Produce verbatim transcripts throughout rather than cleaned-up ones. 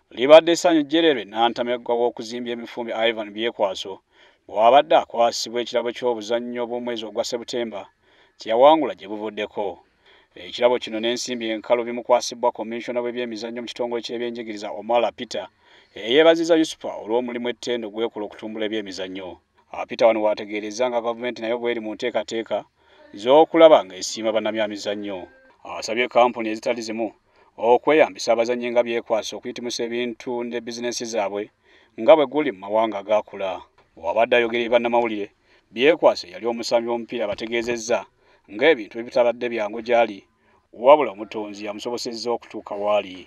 libadde essanyu jjererwe n'antameggwa w'okuzimbya emifumbi Ivan Byekwaso bw'abadde akwasibwa ekirabo ky'obuzannyo bw'omwezi ogwa Septemba kye yawangula gye buvuddeko. Ekirabo kino n'ensimbi enkalu bimukwasibwa Komisona w'ebyemizannyo mu kitongole ky'ebyenjigiriza Omala Peter eyeebazizza Yusufa olw'omulimu ettendo gw'ekola okutumbula ebyemizannyo. Peter wano waategeerezza nga gavumenti nayo bw'eri mu nteekateeka z'okulaba ng'esiima bannamyamizannyo. Asabye kampuni ezitali zimu okweyambisa abazannyi nga Byekwaso okuyitimusa ebintu ne bizinensi zaabwe nga bwe guli mu mawanga agaakula. Bw'abadde ayogera eri bannamawulire, Byekwaso yali omusambi w'omupiira bategeezezza ng'ebintu ebitabadde byangu gy'ali wabula omutonzi yamusobosezza okutuuka w'ali.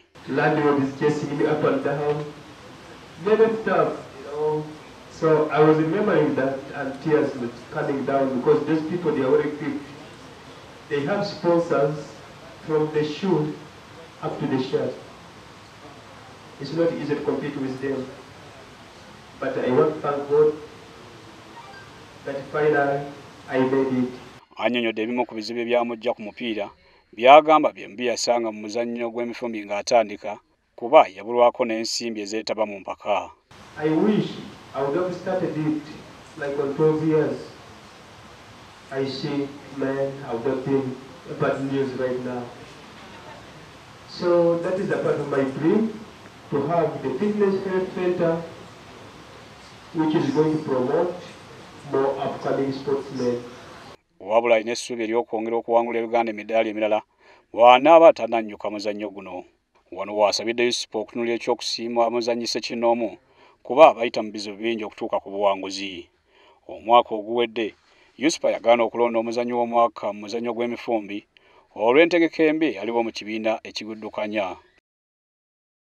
So I was remembering that and tears were coming down because those people, they are well equipped. They have sponsors from the shoe up to the shirt. It's not easy to compete with them. But I want to thank God that finally I made it. Annyonnyodde ebimu ku bizibu ebyamujja ku mupiira by'agamba bye mbi yasanga mu muzannyo gw'emifumbi ng'atandika kuba yabulwako n'ensimbi ezeetaba mu mpaka. I wish I would have started it like on twelve years. I see, man, I would have been a bad news right now. So that is a part of my dream, to have the fitness health center which is going to promote more upcoming sportsmen. Wabula alina essuubi ery'okwongera okuwangula Uganda emidaali emirala bw'anaaba tanannyuka muzannyo guno. Wano waasabidde Yusufu okutunula ekyokusiima muzannyi Ssekinnoomu kuba abayita mu bizibu bingi okutuuka ku buwanguzi. Omwaka oguwedde Yusufu yagaana okulonda omuzannyi w'omwaka mu muzannyo gw'emifumbi olw'entegeka embi aliwo mu kibiina ekiguddukanya.